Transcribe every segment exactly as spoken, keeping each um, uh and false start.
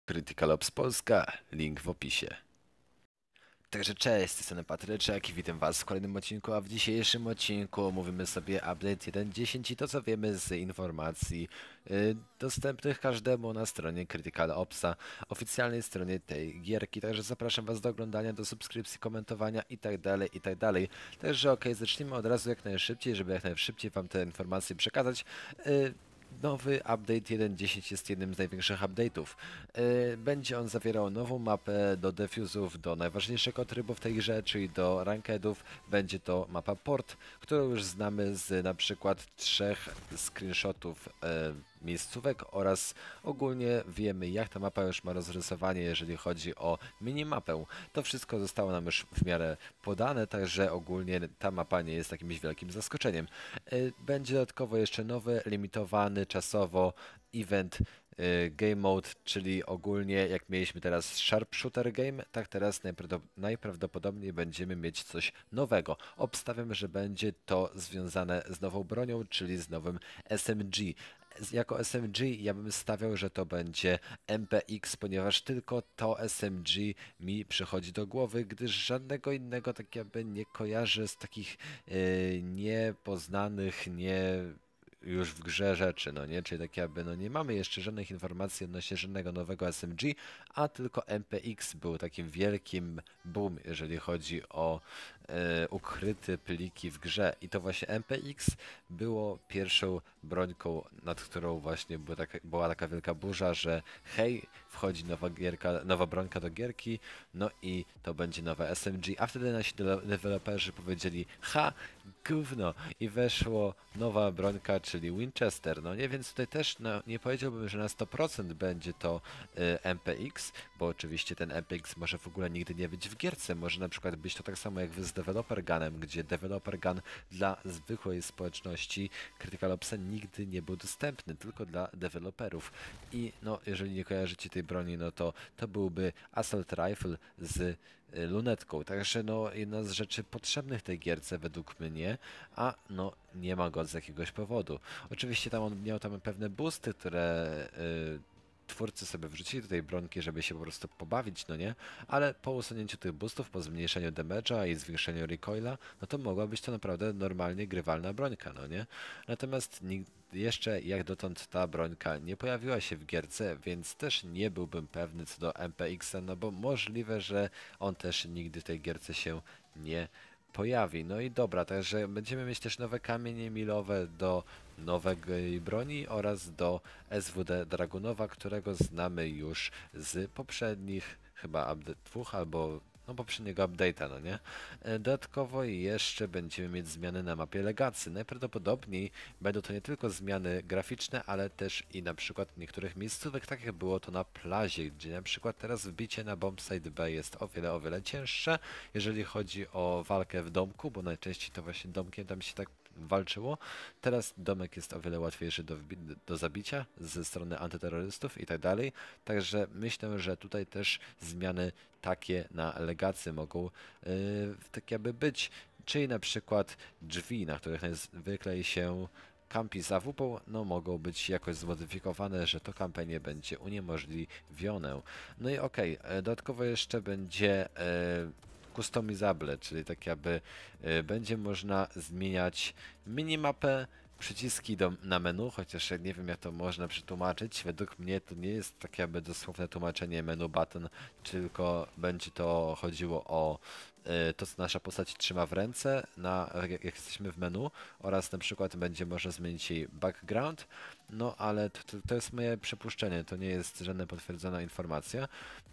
Critical Ops Polska, link w opisie. Także cześć, z tej strony Patryczek i witam was w kolejnym odcinku, a w dzisiejszym odcinku omówimy sobie update jeden kropka dziesięć i to co wiemy z informacji y, dostępnych każdemu na stronie Critical Opsa, oficjalnej stronie tej gierki. Także zapraszam was do oglądania, do subskrypcji, komentowania i tak dalej, i tak dalej. Także ok, zacznijmy od razu jak najszybciej, żeby jak najszybciej wam te informacje przekazać. Y, Nowy update jeden kropka dziesięć jest jednym z największych update'ów. Yy, Będzie on zawierał nową mapę do defuzów, do najważniejszego trybu w tej grze, czyli do rankedów. Będzie to mapa Port, którą już znamy z na przykład trzech screenshotów yy, miejscówek oraz ogólnie wiemy, jak ta mapa już ma rozrysowanie, jeżeli chodzi o minimapę. To wszystko zostało nam już w miarę podane, także ogólnie ta mapa nie jest jakimś wielkim zaskoczeniem. Yy, Będzie dodatkowo jeszcze nowy, limitowany czasowo event y, Game Mode, czyli ogólnie jak mieliśmy teraz Sharpshooter Game, tak teraz najprawdop- najprawdopodobniej będziemy mieć coś nowego. Obstawiam, że będzie to związane z nową bronią, czyli z nowym S M G. Z- Jako S M G ja bym stawiał, że to będzie M P X, ponieważ tylko to S M G mi przychodzi do głowy, gdyż żadnego innego tak jakby nie kojarzę z takich yy, niepoznanych, nie już w grze rzeczy, no nie? Czyli tak jakby, no nie mamy jeszcze żadnych informacji odnośnie żadnego nowego S M G, a tylko M P X był takim wielkim boom, jeżeli chodzi o e, ukryte pliki w grze. I to właśnie M P X było pierwszą brońką, nad którą właśnie była taka, była taka wielka burza, że hej, wchodzi nowa gierka, nowa brońka do gierki, no i to będzie nowe S M G, a wtedy nasi deweloperzy powiedzieli, ha, gówno, i weszło nowa brońka, czyli Winchester, no nie, więc tutaj też no, nie powiedziałbym, że na sto procent będzie to y, M P X, bo oczywiście ten M P X może w ogóle nigdy nie być w gierce, może na przykład być to tak samo jak wy z Developer Gunem, gdzie Developer Gun dla zwykłej społeczności Critical Opsa nigdy nie był dostępny, tylko dla deweloperów. I no, jeżeli nie kojarzycie tej broni, no to to byłby Assault Rifle z y, lunetką, także no jedna z rzeczy potrzebnych tej gierce według mnie, a no nie ma go z jakiegoś powodu. Oczywiście tam on miał tam pewne boosty, które y, twórcy sobie wrzucili do tej bronki, żeby się po prostu pobawić, no nie? Ale po usunięciu tych boostów, po zmniejszeniu damage'a i zwiększeniu recoila, no to mogła być to naprawdę normalnie grywalna brońka, no nie? Natomiast nig- jeszcze jak dotąd ta brońka nie pojawiła się w gierce, więc też nie byłbym pewny co do M P X-a, no bo możliwe, że on też nigdy w tej gierce się nie pojawi. No i dobra, także będziemy mieć też nowe kamienie milowe do nowej broni oraz do S W D Dragunowa, którego znamy już z poprzednich chyba update dwóch albo no poprzedniego update'a, no nie? E, Dodatkowo jeszcze będziemy mieć zmiany na mapie Legacy. Najprawdopodobniej będą to nie tylko zmiany graficzne, ale też i na przykład niektórych miejscówek, tak jak było to na plazie, gdzie na przykład teraz wbicie na Bombsite B jest o wiele, o wiele cięższe, jeżeli chodzi o walkę w domku, bo najczęściej to właśnie domkiem tam się tak walczyło. Teraz domek jest o wiele łatwiejszy do, wbi- do zabicia ze strony antyterrorystów i tak dalej. Także myślę, że tutaj też zmiany takie na legacy mogą yy, tak jakby być. Czyli na przykład drzwi, na których najzwyklej się kampi za A W P, no mogą być jakoś zmodyfikowane, że to kampanie będzie uniemożliwione. No i okej, okay, dodatkowo jeszcze będzie e, customizable, czyli tak jakby e, będzie można zmieniać minimapę, przyciski do, na menu, chociaż ja nie wiem jak to można przetłumaczyć. Według mnie to nie jest tak jakby dosłowne tłumaczenie menu button, tylko będzie to chodziło o e, to, co nasza postać trzyma w ręce, na, jak, jak jesteśmy w menu, oraz na przykład będzie można zmienić jej background, no ale to, to, to jest moje przypuszczenie, to nie jest żadna potwierdzona informacja.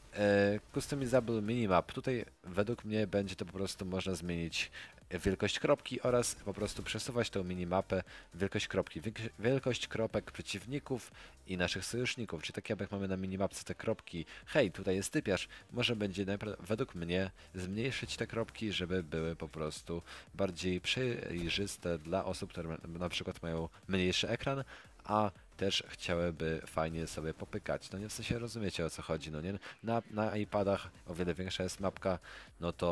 E, Customizable minimap. Tutaj według mnie będzie to po prostu można zmienić wielkość kropki oraz po prostu przesuwać tą minimapę wielkość kropki, wiek- wielkość kropek przeciwników i naszych sojuszników. Czyli tak jak mamy na minimapce te kropki, hej, tutaj jest typiarz, może będzie najpra- według mnie zmniejszyć te kropki, żeby były po prostu bardziej przejrzyste dla osób, które ma- na przykład mają mniejszy ekran, a też chciałyby fajnie sobie popykać. No nie, w sensie rozumiecie o co chodzi, no nie? Na, na iPadach o wiele większa jest mapka, no to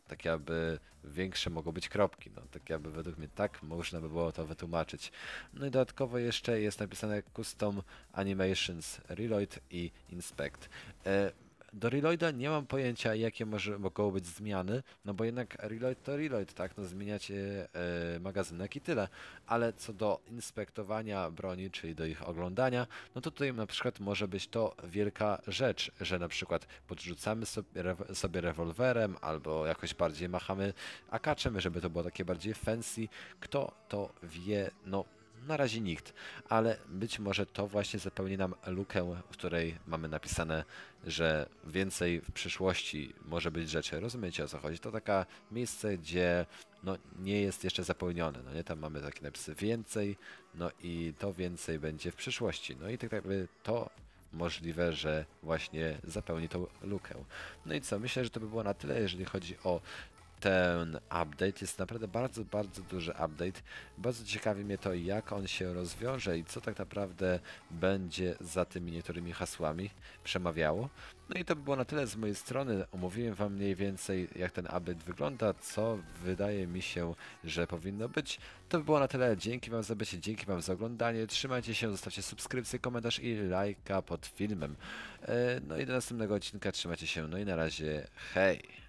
Tak jakby większe mogą być kropki, no tak jakby według mnie tak można by było to wytłumaczyć. No i dodatkowo jeszcze jest napisane Custom Animations Reload i Inspect. E, do Reloada nie mam pojęcia, jakie może, mogą być zmiany, no bo jednak Reload to Reload, tak, no zmieniać e, e, magazynek i tyle, ale co do inspektowania broni, czyli do ich oglądania, no to tutaj na przykład może być to wielka rzecz, że na przykład podrzucamy sobie, rew- sobie rewolwerem albo jakoś bardziej machamy akaczem, żeby to było takie bardziej fancy. Kto to wie? No na razie nikt, ale być może to właśnie zapełni nam lukę, w której mamy napisane, że więcej w przyszłości może być rzeczy. Rozumiecie, o co chodzi? To taka miejsce, gdzie no, nie jest jeszcze zapełnione. No nie, tam mamy takie napisy więcej, no i to więcej będzie w przyszłości. No i tak jakby to możliwe, że właśnie zapełni tą lukę. No i co? Myślę, że to by było na tyle, jeżeli chodzi o ten update. Jest naprawdę bardzo, bardzo duży update. Bardzo ciekawi mnie to, jak on się rozwiąże i co tak naprawdę będzie za tymi niektórymi hasłami przemawiało. No i to by było na tyle z mojej strony. Omówiłem Wam mniej więcej, jak ten update wygląda, co wydaje mi się, że powinno być. To by było na tyle. Dzięki Wam za bycie, dzięki Wam za oglądanie. Trzymajcie się, zostawcie subskrypcję, komentarz i lajka pod filmem. E, No i do następnego odcinka trzymajcie się. No i na razie, hej!